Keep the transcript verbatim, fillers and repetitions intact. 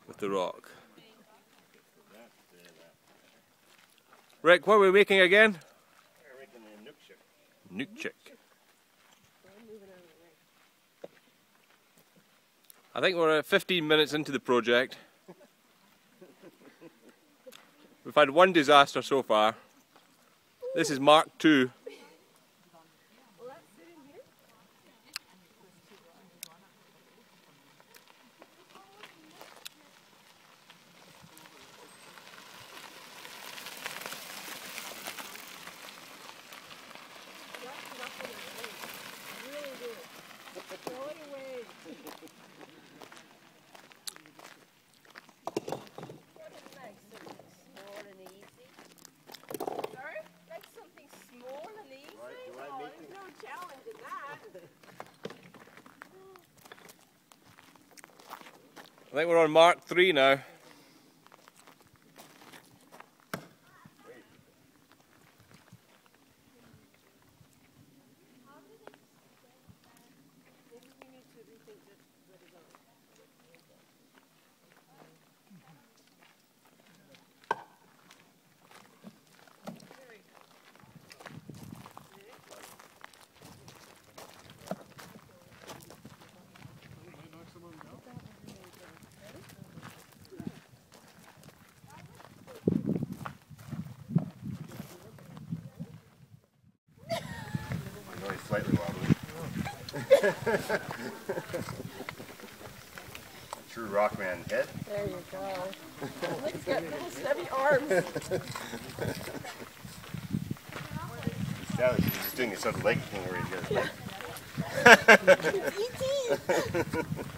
with the rock. Rick, what are we making again? We're making a nook chick. Nook chick. I think we're at fifteen minutes into the project. We've had one disaster so far. This is Mark two. I think we're on Mark three now. Slightly wobbly. True rockman head. There you go. He's got little stubby arms. Yeah, he's just doing a sort of leg thing where he goes like. E T